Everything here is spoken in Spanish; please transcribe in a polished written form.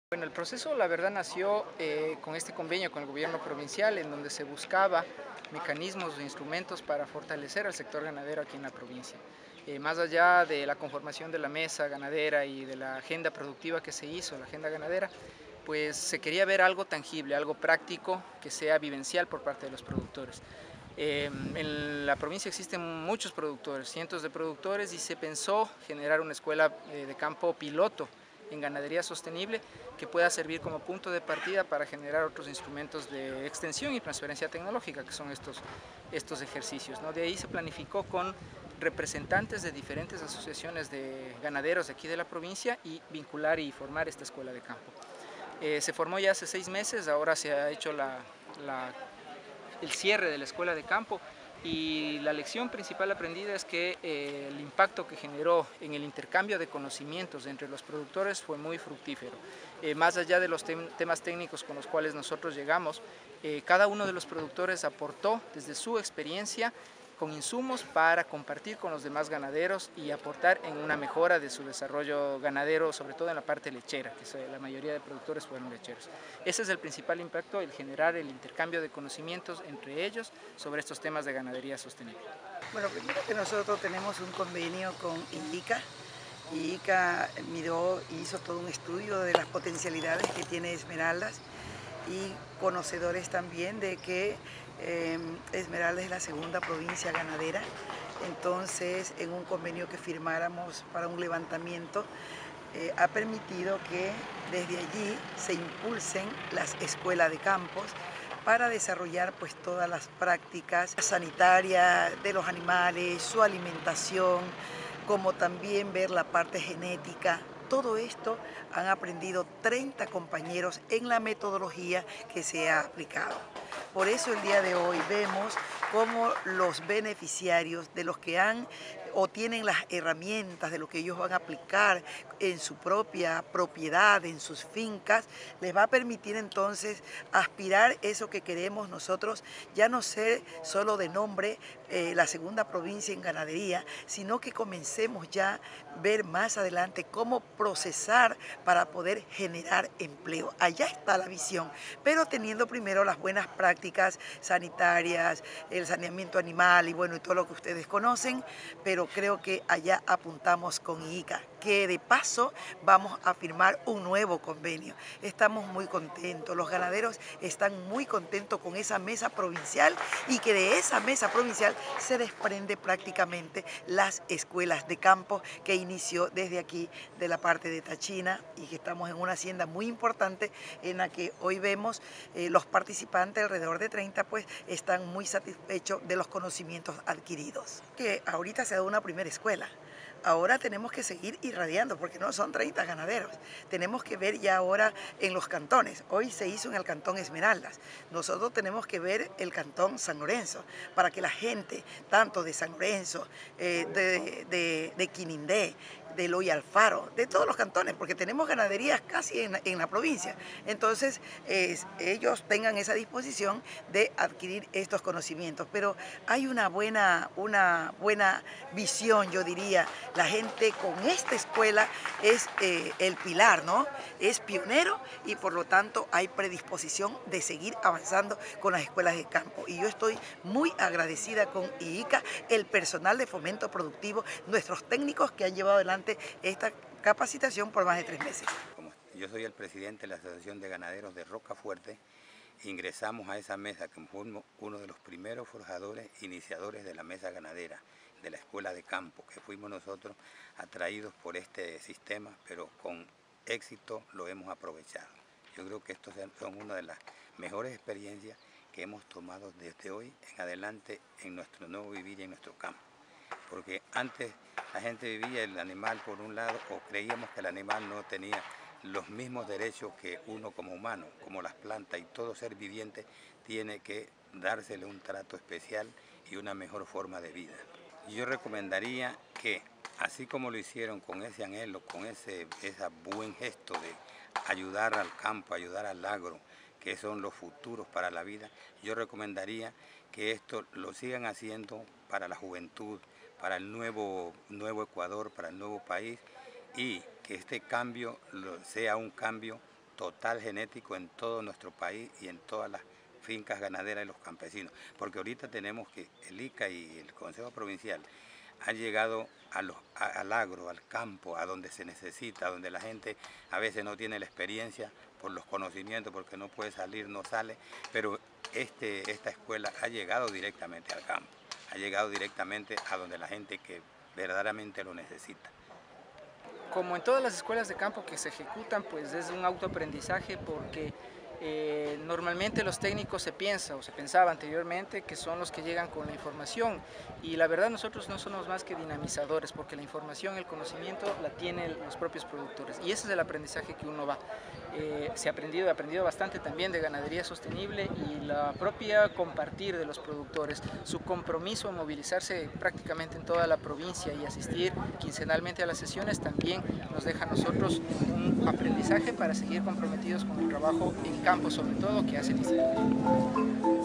Bueno, el proceso la verdad nació con este convenio con el gobierno provincial en donde se buscaba mecanismos e instrumentos para fortalecer al sector ganadero aquí en la provincia. Más allá de la conformación de la mesa ganadera y de la agenda productiva que se hizo, la agenda ganadera, pues se quería ver algo tangible, algo práctico que sea vivencial por parte de los productores. En la provincia existen muchos productores, cientos de productores, y se pensó generar una escuela de campo piloto en ganadería sostenible que pueda servir como punto de partida para generar otros instrumentos de extensión y transferencia tecnológica, que son estos ejercicios, ¿no? De ahí se planificó con representantes de diferentes asociaciones de ganaderos de aquí de la provincia y vincular y formar esta escuela de campo. Se formó ya hace 6 meses, ahora se ha hecho el cierre de la escuela de campo, y la lección principal aprendida es que el impacto que generó en el intercambio de conocimientos entre los productores fue muy fructífero. Más allá de los temas técnicos con los cuales nosotros llegamos, cada uno de los productores aportó desde su experiencia con insumos para compartir con los demás ganaderos y aportar en una mejora de su desarrollo ganadero, sobre todo en la parte lechera, que la mayoría de productores fueron lecheros. Ese es el principal impacto, el generar el intercambio de conocimientos entre ellos sobre estos temas de ganadería sostenible. Bueno, primero que nosotros tenemos un convenio con IICA. IICA miró, hizo todo un estudio de las potencialidades que tiene Esmeraldas, y conocedores también de que Esmeraldas es la segunda provincia ganadera. Entonces, en un convenio que firmáramos para un levantamiento, ha permitido que desde allí se impulsen las escuelas de campos para desarrollar pues todas las prácticas sanitarias de los animales, su alimentación, como también ver la parte genética. Todo esto han aprendido 30 compañeros en la metodología que se ha aplicado. Por eso el día de hoy vemos cómo los beneficiarios de los que han o tienen las herramientas de lo que ellos van a aplicar en su propia propiedad, en sus fincas, les va a permitir entonces aspirar eso que queremos nosotros, ya no ser solo de nombre la segunda provincia en ganadería, sino que comencemos ya a ver más adelante cómo procesar para poder generar empleo. Allá está la visión, pero teniendo primero las buenas prácticas sanitarias, el saneamiento animal y bueno, y todo lo que ustedes conocen, pero creo que allá apuntamos con IICA, que de paso vamos a firmar un nuevo convenio. Estamos muy contentos, los ganaderos están muy contentos con esa mesa provincial, y que de esa mesa provincial se desprende prácticamente las escuelas de campo que inició desde aquí de la parte de Tachina, y que estamos en una hacienda muy importante en la que hoy vemos los participantes, alrededor de 30, pues están muy satisfechos de los conocimientos adquiridos. Que ahorita se ha dado una primera escuela. Ahora tenemos que seguir irradiando, porque no son 30 ganaderos. Tenemos que ver ya ahora en los cantones. Hoy se hizo en el cantón Esmeraldas. Nosotros tenemos que ver el cantón San Lorenzo, para que la gente, tanto de San Lorenzo, de Quinindé, de Eloy Alfaro, de todos los cantones, porque tenemos ganaderías casi en la provincia. Entonces, ellos tengan esa disposición de adquirir estos conocimientos. Pero hay una buena visión, yo diría. La gente con esta escuela es el pilar, ¿no? Es pionero, y por lo tanto hay predisposición de seguir avanzando con las escuelas de campo. Y yo estoy muy agradecida con IICA, el personal de fomento productivo, nuestros técnicos que han llevado adelante esta capacitación por más de 3 meses. Yo soy el presidente de la Asociación de Ganaderos de Rocafuerte. Ingresamos a esa mesa, que fue uno de los primeros forjadores, iniciadores de la mesa ganadera, de la escuela de campo, que fuimos nosotros atraídos por este sistema, pero con éxito lo hemos aprovechado. Yo creo que estos son una de las mejores experiencias que hemos tomado desde hoy en adelante en nuestro nuevo vivir y en nuestro campo. Porque antes la gente vivía el animal por un lado, o creíamos que el animal no tenía los mismos derechos que uno como humano, como las plantas, y todo ser viviente tiene que dársele un trato especial y una mejor forma de vida. Yo recomendaría que, así como lo hicieron con ese anhelo, con ese buen gesto de ayudar al campo, ayudar al agro, que son los futuros para la vida, yo recomendaría que esto lo sigan haciendo para la juventud, para el nuevo Ecuador, para el nuevo país, y que este cambio sea un cambio total genético en todo nuestro país y en todas las fincas ganaderas de los campesinos, porque ahorita tenemos que el ICA y el Consejo Provincial han llegado al agro, al campo, a donde se necesita, donde la gente a veces no tiene la experiencia por los conocimientos, porque no puede salir, no sale, pero esta escuela ha llegado directamente al campo, ha llegado directamente a donde la gente que verdaderamente lo necesita. Como en todas las escuelas de campo que se ejecutan, pues es un autoaprendizaje porque normalmente los técnicos se pensaba anteriormente que son los que llegan con la información y la verdad nosotros no somos más que dinamizadores porque la información, el conocimiento la tienen los propios productores y ese es el aprendizaje que uno va. Se ha aprendido bastante también de ganadería sostenible y la propia compartir de los productores, su compromiso a movilizarse prácticamente en toda la provincia y asistir quincenalmente a las sesiones también nos deja a nosotros un aprendizaje para seguir comprometidos con el trabajo en campo, sobre todo, que hace el instituto.